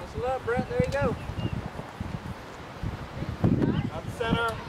Muscle up, Brett. There you go. Up center.